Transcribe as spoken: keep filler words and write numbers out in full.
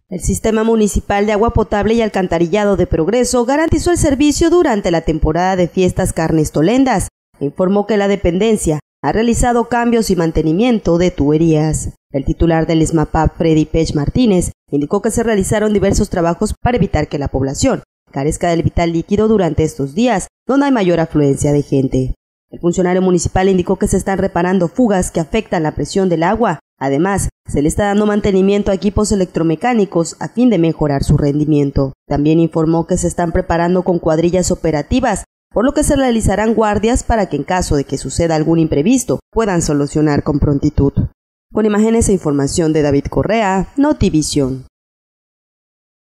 El Sistema Municipal de Agua Potable y Alcantarillado de Progreso garantizó el servicio durante la temporada de fiestas carnestolendas e informó que la dependencia ha realizado cambios y mantenimiento de tuberías. El titular del SMAPAP, Freddy Pech Martínez, indicó que se realizaron diversos trabajos para evitar que la población carezca del vital líquido durante estos días, donde hay mayor afluencia de gente. El funcionario municipal indicó que se están reparando fugas que afectan la presión del agua. Además, se le está dando mantenimiento a equipos electromecánicos a fin de mejorar su rendimiento. También informó que se están preparando con cuadrillas operativas, por lo que se realizarán guardias para que en caso de que suceda algún imprevisto puedan solucionar con prontitud. Con imágenes e información de David Correa, Notivisión.